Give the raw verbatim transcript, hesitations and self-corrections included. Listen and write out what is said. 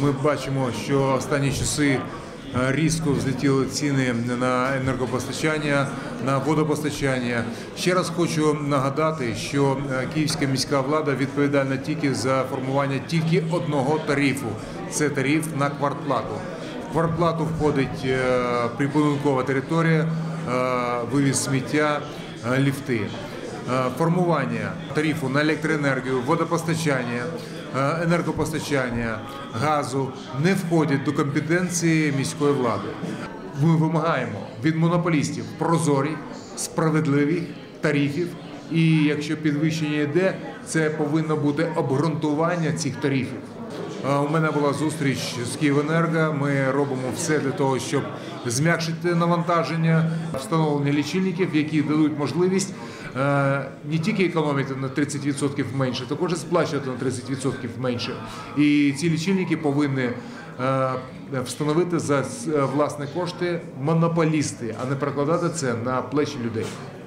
Ми бачимо, що останні часи різко взлетіли ціни на енергопостачання, на водопостачання. Ще раз хочу нагадати, що київська міська влада відповідальна тільки за формування тільки одного тарифу – це тариф на квартплату. В квартплату входить прибудинкова територія, вивіз сміття, ліфти. Формування тарифу на електроенергію, водопостачання, енергопостачання, газу не входять до компетенції міської влади. Ми вимагаємо від монополістів прозорих, справедливих тарифів. І якщо підвищення йде, це повинно бути обґрунтування цих тарифів. У мене була зустріч з Київенерго. Ми робимо все для того, щоб зм'якшити навантаження, встановлення лічильників, які дадуть можливість не тільки економити на тридцять відсотків менше, також і сплачувати на тридцять відсотків менше. І ці лічильники повинні встановити за власні кошти монополісти, а не перекладати це на плечі людей.